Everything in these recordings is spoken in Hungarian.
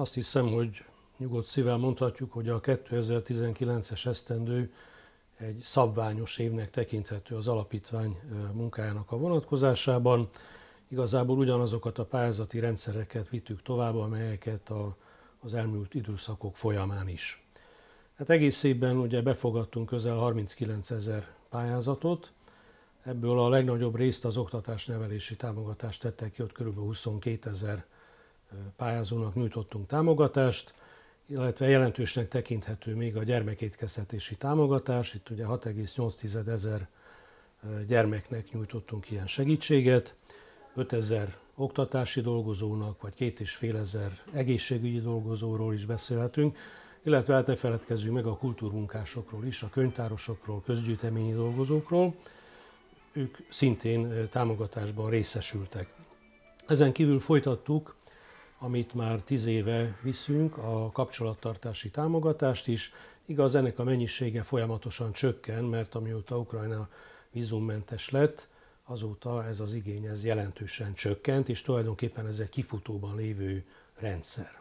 azt hiszem, hogy nyugodt szívvel mondhatjuk, hogy a 2019-es esztendő egy szabványos évnek tekinthető az alapítvány munkájának a vonatkozásában. Igazából ugyanazokat a pályázati rendszereket vittük tovább, amelyeket az elmúlt időszakok folyamán is. Hát egész évben ugye befogadtunk közel 39 000 pályázatot, ebből a legnagyobb részt az oktatás-nevelési támogatást tette ki, ott kb. 22 000 pályázónak nyújtottunk támogatást, illetve jelentősnek tekinthető még a gyermekétkeztetési támogatás, itt ugye 6,8 ezer gyermeknek nyújtottunk ilyen segítséget, 5 000 oktatási dolgozónak, vagy 2,5 ezer egészségügyi dolgozóról is beszélhetünk, illetve hát ne feledkezzünk meg a kultúrmunkásokról is, a könyvtárosokról, közgyűjteményi dolgozókról, ők szintén támogatásban részesültek. Ezen kívül folytattuk, amit már 10 éve viszünk, a kapcsolattartási támogatást is. Igaz, ennek a mennyisége folyamatosan csökken, mert amióta Ukrajna vízummentes lett, azóta ez az igény jelentősen csökkent, és tulajdonképpen ez egy kifutóban lévő rendszer.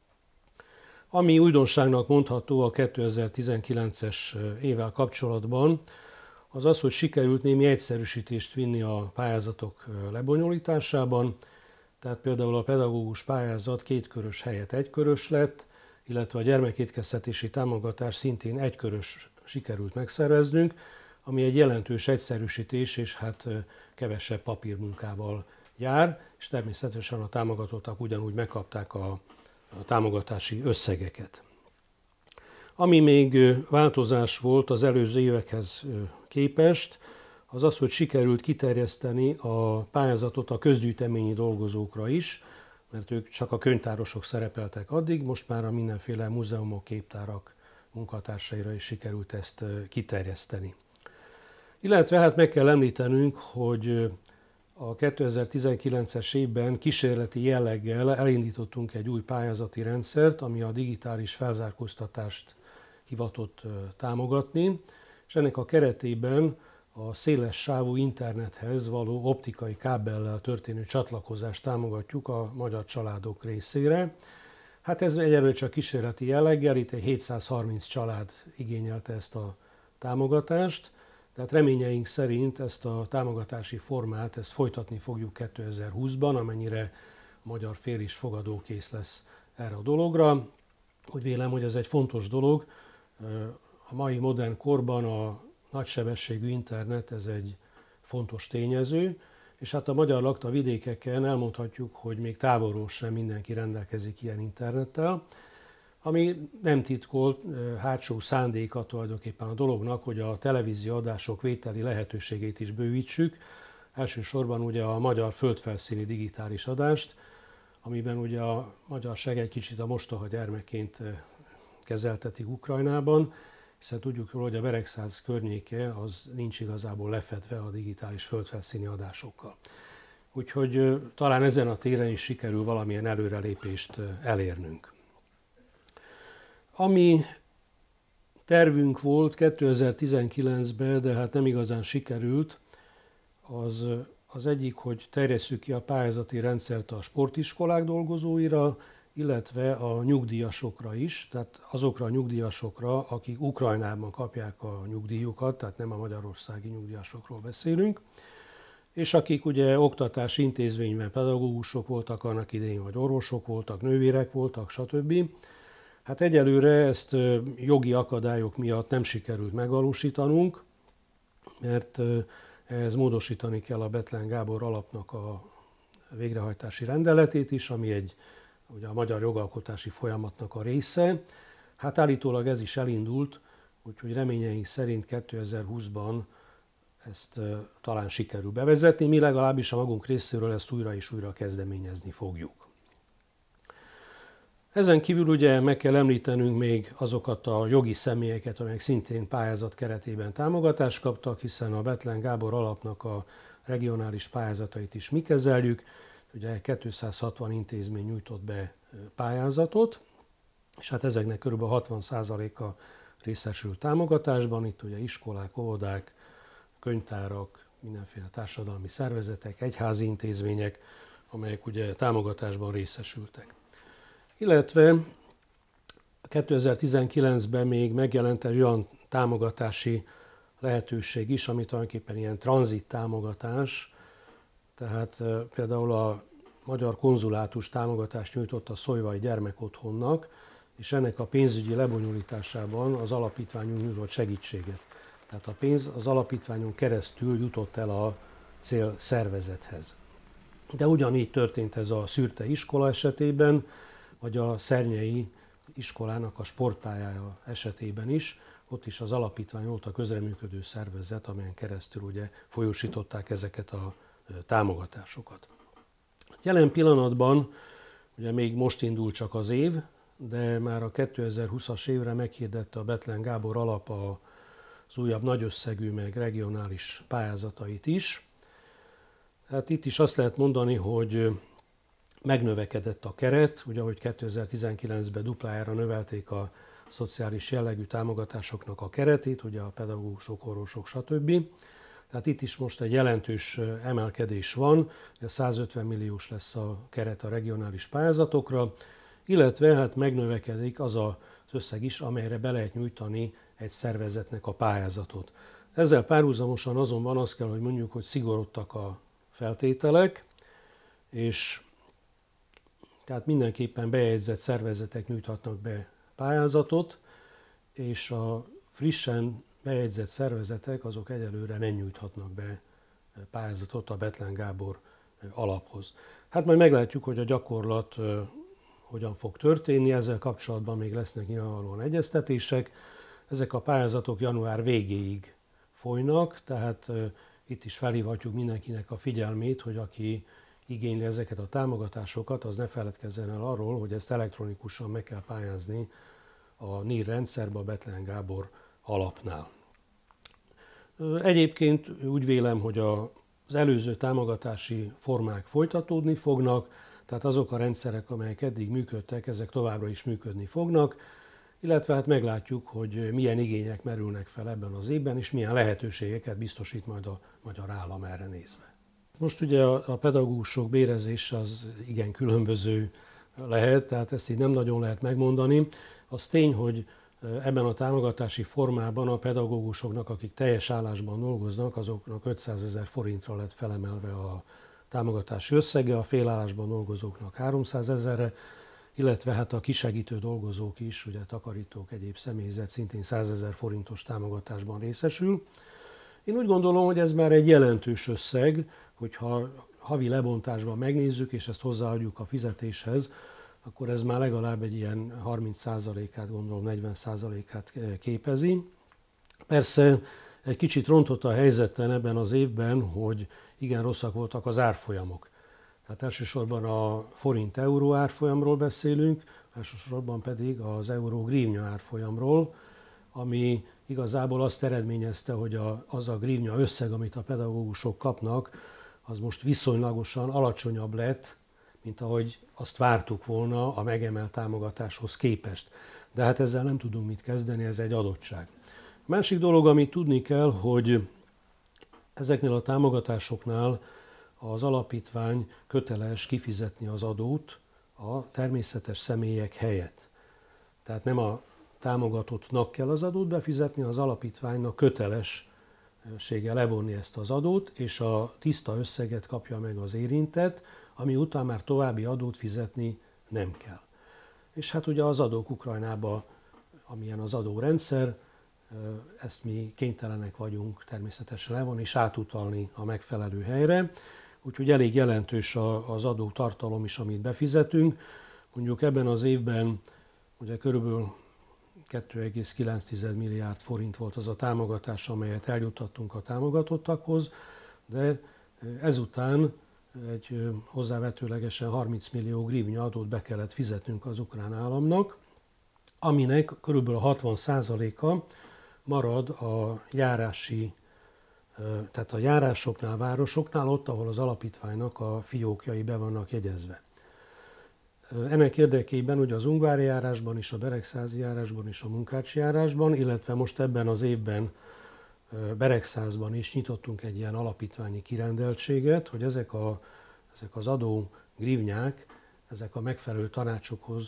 Ami újdonságnak mondható a 2019-es évvel kapcsolatban, az az, hogy sikerült némi egyszerűsítést vinni a pályázatok lebonyolításában. Tehát például a pedagógus pályázat 2 körös helyett 1 körös lett, illetve a gyermekétkeztetési támogatás szintén 1 körös sikerült megszerveznünk, ami egy jelentős egyszerűsítés, és hát kevesebb papírmunkával jár, és természetesen a támogatottak ugyanúgy megkapták a támogatási összegeket. Ami még változás volt az előző évekhez képest, az az, hogy sikerült kiterjeszteni a pályázatot a közgyűjteményi dolgozókra is, mert ők csak a könyvtárosok szerepeltek addig, most már a mindenféle múzeumok, képtárak munkatársaira is sikerült ezt kiterjeszteni. Illetve hát meg kell említenünk, hogy a 2019-es évben kísérleti jelleggel elindítottunk egy új pályázati rendszert, ami a digitális felzárkóztatást hivatott támogatni, és ennek a keretében a széles sávú internethez való optikai kábellel történő csatlakozást támogatjuk a magyar családok részére. Hát ez egyelőre csak kísérleti jelleggel, itt egy 730 család igényelte ezt a támogatást, tehát reményeink szerint ezt a támogatási formát ezt folytatni fogjuk 2020-ban, amennyire a magyar fél is fogadókész lesz erre a dologra. Úgy vélem, hogy ez egy fontos dolog. A mai modern korban a nagysebességű internet ez egy fontos tényező, és hát a magyar lakta vidékeken elmondhatjuk, hogy még távolról sem mindenki rendelkezik ilyen internettel, ami nem titkolt hátsó szándéka tulajdonképpen a dolognak, hogy a televízió adások vételi lehetőségét is bővítsük, elsősorban ugye a magyar földfelszíni digitális adást, amiben ugye a magyarság egy kicsit a mostoha gyermekként kezeltetik Ukrajnában, hiszen tudjuk róla, hogy a Beregszáz környéke az nincs igazából lefedve a digitális földfelszíni adásokkal. Úgyhogy talán ezen a téren is sikerül valamilyen előrelépést elérnünk. Ami tervünk volt 2019-ben, de hát nem igazán sikerült, az egyik, hogy terjesszük ki a pályázati rendszert a sportiskolák dolgozóira, illetve a nyugdíjasokra is, tehát azokra a nyugdíjasokra, akik Ukrajnában kapják a nyugdíjukat, tehát nem a magyarországi nyugdíjasokról beszélünk, és akik ugye oktatási intézményben pedagógusok voltak annak idején, vagy orvosok voltak, nővérek voltak, stb. Hát egyelőre ezt jogi akadályok miatt nem sikerült megvalósítanunk, mert ehhez módosítani kell a Bethlen Gábor alapnak a végrehajtási rendeletét is, ami ugye a magyar jogalkotási folyamatnak a része. Hát állítólag ez is elindult, úgyhogy reményeink szerint 2020-ban ezt talán sikerül bevezetni, mi legalábbis a magunk részéről ezt újra és újra kezdeményezni fogjuk. Ezen kívül ugye meg kell említenünk még azokat a jogi személyeket, amelyek szintén pályázat keretében támogatást kaptak, hiszen a Bethlen Gábor alapnak a regionális pályázatait is mi kezeljük. Ugye 260 intézmény nyújtott be pályázatot, és hát ezeknek kb. 60%-a részesült támogatásban, itt ugye iskolák, óvodák, könyvtárak, mindenféle társadalmi szervezetek, egyházi intézmények, amelyek ugye támogatásban részesültek. illetve 2019-ben még megjelent egy olyan támogatási lehetőség is, ami tulajdonképpen ilyen tranzit támogatás, tehát például a Magyar Konzulátus támogatást nyújtott a Szolyvai Gyermekotthonnak, és ennek a pénzügyi lebonyolításában az alapítványunk nyújtott segítséget. Tehát a pénz az alapítványon keresztül jutott el a célszervezethez. De ugyanígy történt ez a Szürte iskola esetében, vagy a Szernyei iskolának a sportpályája esetében is. Ott is az alapítvány volt a közreműködő szervezet, amelyen keresztül ugye folyósították ezeket a támogatásokat. Jelen pillanatban, ugye még most indul csak az év, de már a 2020-as évre meghirdette a Bethlen Gábor Alap az újabb nagyösszegű meg regionális pályázatait is. Hát itt is azt lehet mondani, hogy megnövekedett a keret, ugye ahogy 2019-ben duplájára növelték a szociális jellegű támogatásoknak a keretét, ugye a pedagógusok, orvosok, stb. Tehát itt is most egy jelentős emelkedés van, 150 milliós lesz a keret a regionális pályázatokra, illetve hát megnövekedik az az összeg is, amelyre be lehet nyújtani egy szervezetnek a pályázatot. Ezzel párhuzamosan azonban azt kell, hogy mondjuk, hogy szigorodtak a feltételek, és tehát mindenképpen bejegyzett szervezetek nyújthatnak be pályázatot, és a frissen bejegyzett szervezetek azok egyelőre nem nyújthatnak be pályázatot a Bethlen Gábor alaphoz. Hát majd meglátjuk, hogy a gyakorlat hogyan fog történni, ezzel kapcsolatban még lesznek nyilvánvalóan egyeztetések. Ezek a pályázatok január végéig folynak, tehát itt is felhívhatjuk mindenkinek a figyelmét, hogy aki igényli ezeket a támogatásokat, az ne feledkezzen el arról, hogy ezt elektronikusan meg kell pályázni a NIR rendszerbe, a Bethlen Gábor alapnál. Egyébként úgy vélem, hogy az előző támogatási formák folytatódni fognak, tehát azok a rendszerek, amelyek eddig működtek, ezek továbbra is működni fognak, illetve hát meglátjuk, hogy milyen igények merülnek fel ebben az évben, és milyen lehetőségeket biztosít majd a magyar állam erre nézve. Most ugye a pedagógusok bérezése az igen különböző lehet, tehát ezt így nem nagyon lehet megmondani. Az tény, hogy ebben a támogatási formában a pedagógusoknak, akik teljes állásban dolgoznak, azoknak 500 000 forintra lett felemelve a támogatási összege, a félállásban dolgozóknak 300 000-re, illetve hát a kisegítő dolgozók is, ugye takarítók, egyéb személyzet szintén 100 000 forintos támogatásban részesül. Én úgy gondolom, hogy ez már egy jelentős összeg, hogyha havi lebontásban megnézzük, és ezt hozzáadjuk a fizetéshez, akkor ez már legalább egy ilyen 30%-át, gondolom 40%-át képezi. Persze egy kicsit rontott a helyzeten ebben az évben, hogy igen rosszak voltak az árfolyamok. Tehát elsősorban a forint-euró árfolyamról beszélünk, elsősorban pedig az euró-grívnya árfolyamról, ami igazából azt eredményezte, hogy az a grívnya összeg, amit a pedagógusok kapnak, az most viszonylagosan alacsonyabb lett, mint ahogy azt vártuk volna a megemelt támogatáshoz képest. De hát ezzel nem tudunk mit kezdeni, ez egy adottság. A másik dolog, amit tudni kell, hogy ezeknél a támogatásoknál az alapítvány köteles kifizetni az adót a természetes személyek helyett. Tehát nem a támogatottnak kell az adót befizetni, az alapítványnak kötelessége levonni ezt az adót, és a tiszta összeget kapja meg az érintett, ami után már további adót fizetni nem kell. És hát ugye az adók Ukrajnába, amilyen az adórendszer, ezt mi kénytelenek vagyunk természetesen levonni és átutalni a megfelelő helyre. Úgyhogy elég jelentős az adótartalom is, amit befizetünk. Mondjuk ebben az évben ugye körülbelül 2,9 milliárd forint volt az a támogatás, amelyet eljuttattunk a támogatottakhoz, de ezután egy hozzávetőlegesen 30 millió grivnya adót be kellett fizetnünk az ukrán államnak, aminek körülbelül 60%-a marad a járási, tehát a járásoknál, városoknál, ott, ahol az alapítványnak a fiókjai be vannak jegyezve. Ennek érdekében ugye az Ungvári járásban is, a Beregszázi járásban is, a Munkácsi járásban, illetve most ebben az évben Beregszázban is nyitottunk egy ilyen alapítványi kirendeltséget, hogy ezek az adó grivnyák, ezek a megfelelő tanácsokhoz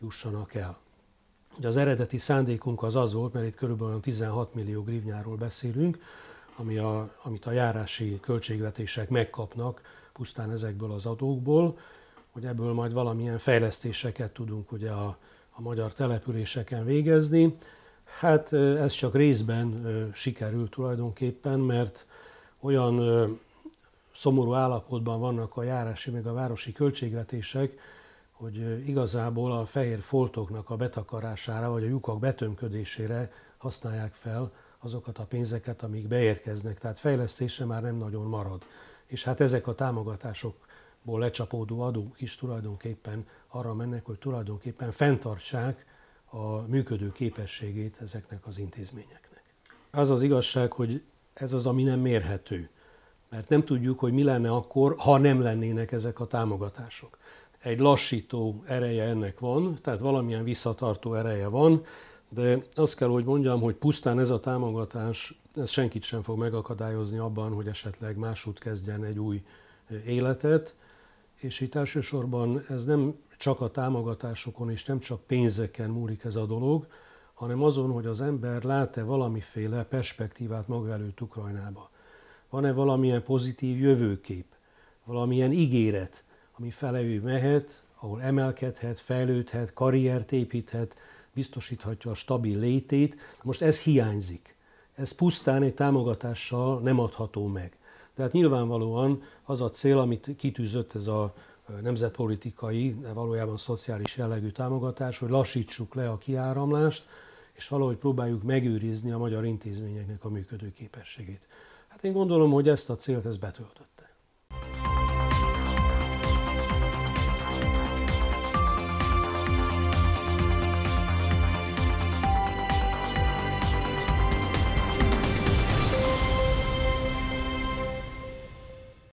jussanak el. Ugye az eredeti szándékunk az volt, mert itt körülbelül 16 millió grivnyáról beszélünk, amit a járási költségvetések megkapnak pusztán ezekből az adókból, hogy ebből majd valamilyen fejlesztéseket tudunk ugye a magyar településeken végezni. Hát ez csak részben sikerült tulajdonképpen, mert olyan szomorú állapotban vannak a járási meg a városi költségvetések, hogy igazából a fehér foltoknak a betakarására vagy a lyukak betömködésére használják fel azokat a pénzeket, amik beérkeznek. Tehát fejlesztésre már nem nagyon marad. És hát ezek a támogatásokból lecsapódó adók is tulajdonképpen arra mennek, hogy tulajdonképpen fenntartsák a működő képességét ezeknek az intézményeknek. Az az igazság, hogy ez az, ami nem mérhető. Mert nem tudjuk, hogy mi lenne akkor, ha nem lennének ezek a támogatások. Egy lassító ereje ennek van, tehát valamilyen visszatartó ereje van, de azt kell, hogy mondjam, hogy pusztán ez a támogatás, ez senkit sem fog megakadályozni abban, hogy esetleg másút kezdjen egy új életet, és itt elsősorban ez nem csak a támogatásokon és nem csak pénzeken múlik ez a dolog, hanem azon, hogy az ember lát-e valamiféle perspektívát maga előtt Ukrajnába. Van-e valamilyen pozitív jövőkép, valamilyen ígéret, ami fele ő mehet, ahol emelkedhet, fejlődhet, karriert építhet, biztosíthatja a stabil létét. Most ez hiányzik. Ez pusztán egy támogatással nem adható meg. Tehát nyilvánvalóan az a cél, amit kitűzött ez a nemzetpolitikai, de valójában szociális jellegű támogatás, hogy lassítsuk le a kiáramlást, és valahogy próbáljuk megőrizni a magyar intézményeknek a működőképességét. Hát én gondolom, hogy ezt a célt betöltött.